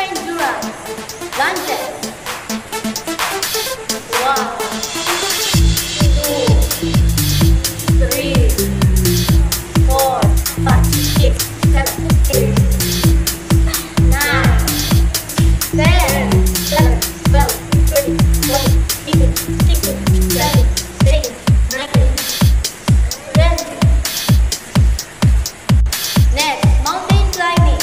endurance. Lunges. 1, 2, 3, 4, 5, 6, 7, 8, 9, 10, 11, 12, 13, 14, 15, 16, 17, 18, 19, 20. Next, mountain climbing.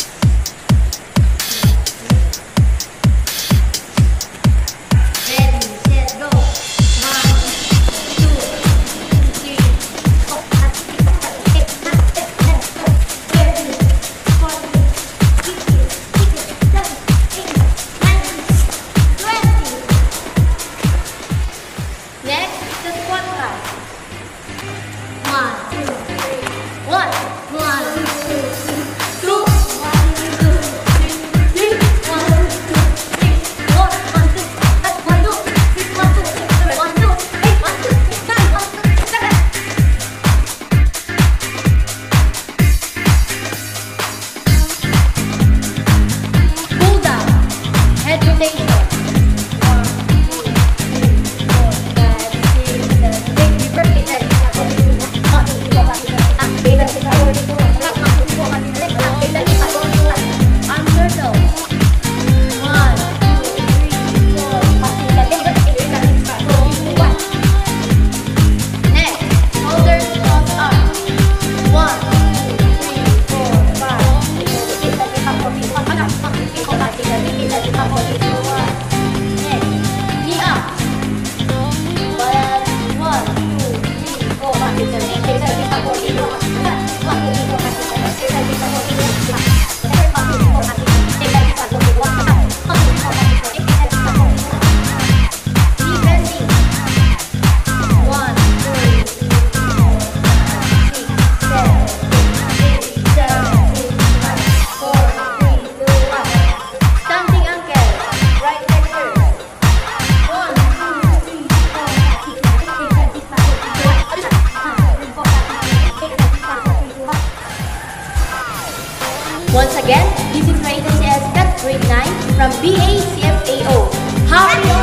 Ready, set, go. 1, 2, 3, 4, 5, 6, 7, 8, 9, 10, 11, 12, 13, 14, 15, 16, 17, 18, 19, 20. Next, the squat rack. 1, 2, 3. 1, 2, 2, pull down, head rotation. 1, 2, 3, 4, 5, 6, 7, 8. Reverse it. Arm circle. 1, 2, 3, 4, 5, 6. Next, shoulders cross arms. 1, 2, 3, 4, 5, 6, 7, 8. Next, knee up. 1, 2, 3, 4, 5, 6, 7, 8. Once again, this is Rachel CS Cat Grade 9 from BA CFAO. Happy